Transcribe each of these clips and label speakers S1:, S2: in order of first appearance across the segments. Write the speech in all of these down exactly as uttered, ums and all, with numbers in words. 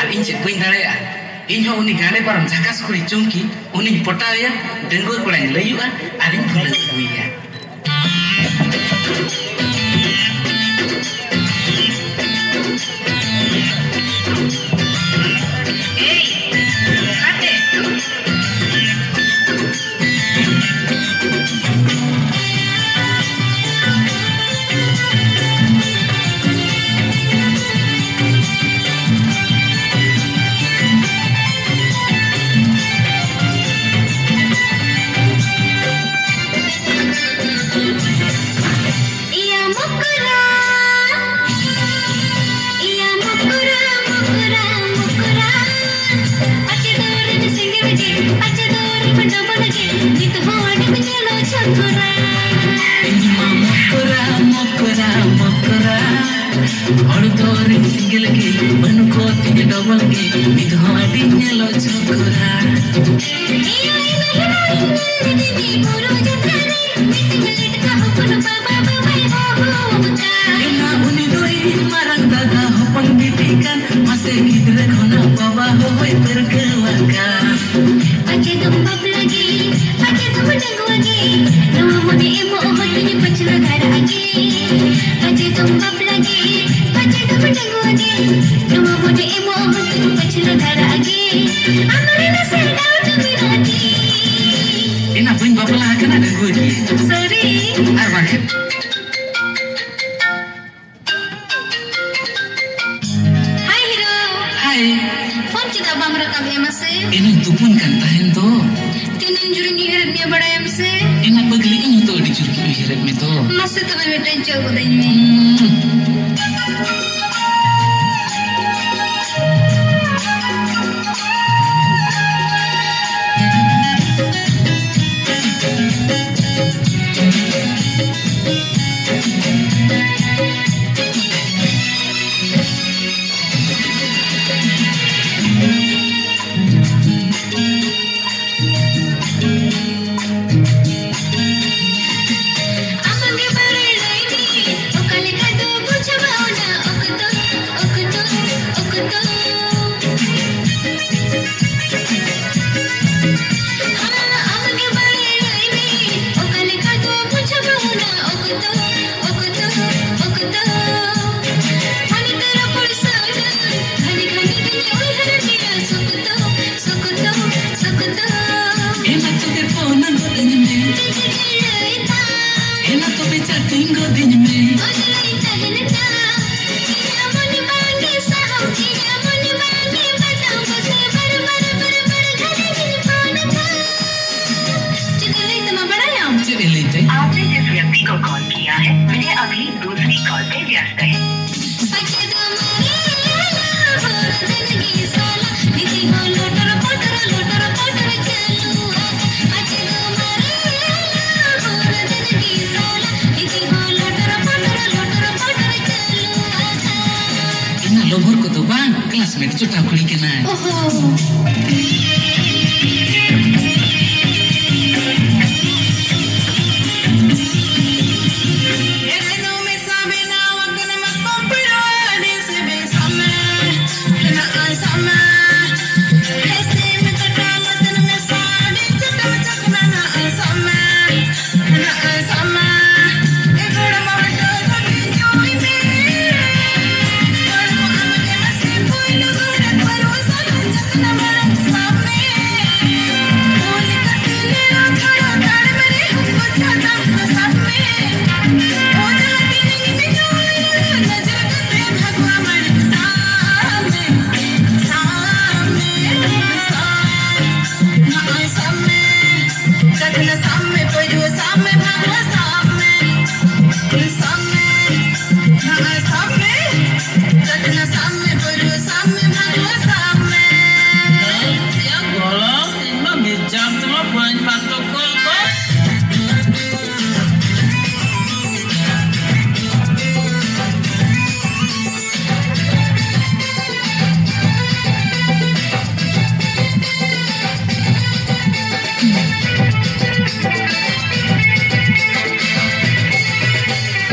S1: और इन चेक कोई दाड़े इन हो उन्हीं गाने पर हम झकास कोई चुंकी उन्हीं पटाया डेंगू कोड़ा लयुआ और इन फुल हुई है और तोर सिंगल के मन को तीन डबल के मिधवाड़ी नेलो छोकरा एना उनी दोई मारंग दादा हपन बिटिकान मासे गिद्रे खना बाबा होय परगवाका
S2: अचे तुम बाप लगी अचे तुम डंगवागे नवा मोने एमो होतनी पछला घर आगे अचे तुम बाप लगी अचे तुम डंगवागे नवा मोने एमो होतनी पछला घर आगे अमरे ना सर डाउट मिराती
S1: एना बइन बापला कना डंगवागे
S2: सॉरी
S1: आर बाके
S2: हाय हीरो
S1: हाय
S2: फोन चिदा बाम रकम एमसे
S1: एना दुपुन kan tahen to
S2: तीन जुरी निहरत में बड़ा एमसे
S1: एना पगली इन तो डी चुरकी हिरत में तो
S2: मस्त तो मैं बेटा चल गोदई में
S3: आपने जिस व्यक्ति को कॉल किया है मुझे अगली दूसरी कॉल पे व्यस्त है
S1: लोभर को तो बांग क्लासमेट चुटा खुली के ना
S2: ओहो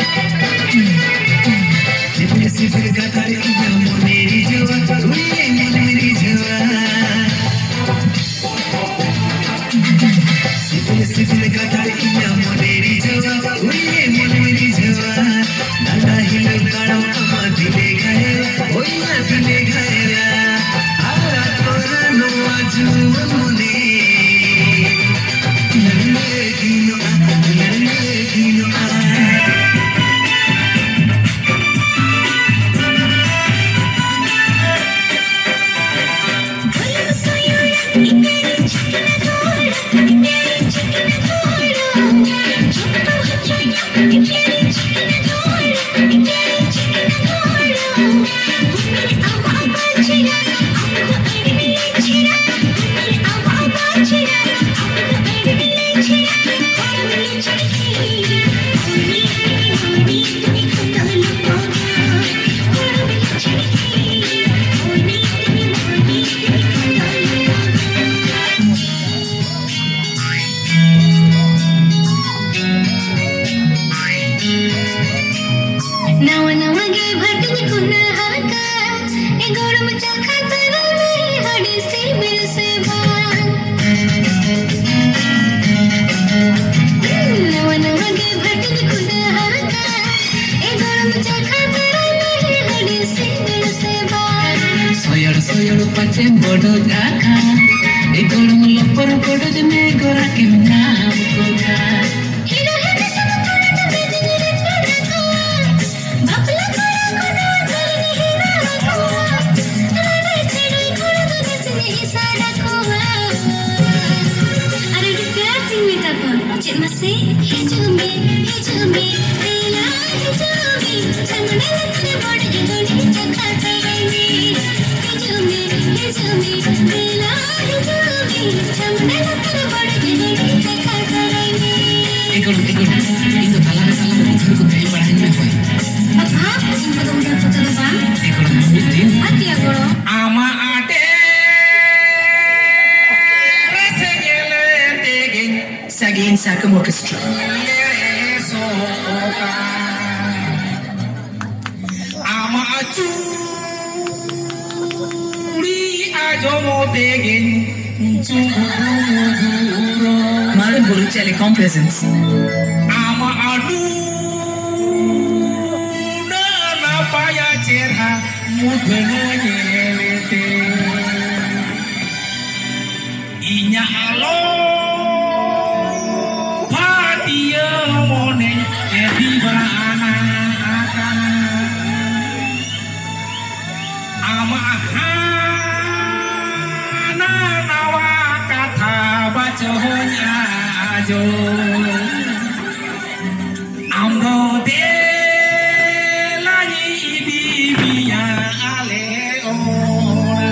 S4: This is the
S1: Hoya tine ghaira ara tora no aju mune Ladne gino ladne gino Pacem bodoh jaka, ekor melopor bodoh jeme gora kemana buka. Hero hero sama kora tapi jadi pada kau, bapla kora kora jadi hero kau, ada ceri kora jadi sini isara kau. Ada di pihak minta kau, cik masih hijumi hijumi, rela hijumi, jangan elak kena bodoh jangan dicakap terani. Hijumi hijumi, rela hijumi, jangan elak kena bodoh jangan dicakap terani. Ikut ikut, itu kalah kalah itu ikut kayak barangnya apa? Apa? Ini kalau udah putar bang? Ikut mungkin. Hati ya guru. Ama ade, rasanya lentegin, sagin sakum orkestra. Ama acu. Malam Guru Telecom presents Ama adu na paya cerha mudhano nyelete inya alo patia mone edi bana ama Baconya ajo, amro de lagi di biya ale ora,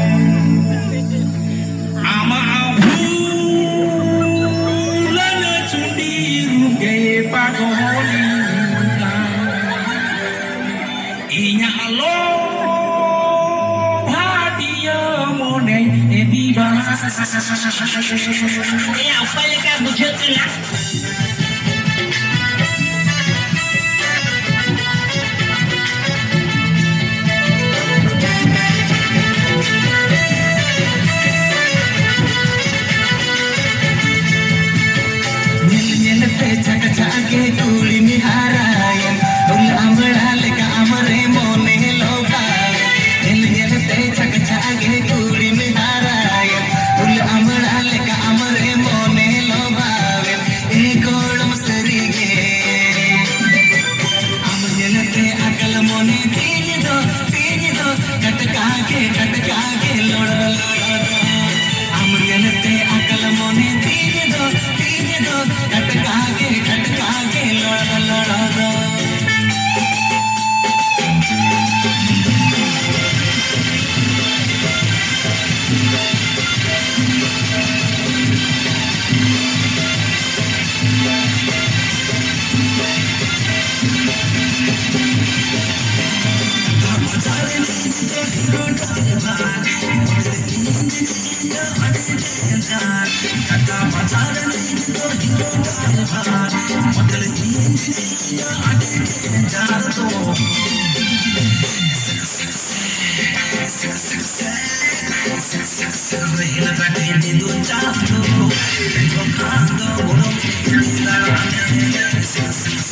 S1: ama abu lana cundi ruge pagoni, inya alo padia mone di bahasa. Ya, upaya kan begitu lah. Nyel-nyel pe cak-cake tuli miharayan, ul amrale ka amre mone loka. Nyel-nyel pe cak-cake tuli miharayan, ul amrale ka amre mone loka. Ekodam serige, amnyel pe akal mone tini do, tini do, katkake katkake lod lod. Amnyel pe akal mone tini do, tini do, katkake katkake lod lod. Six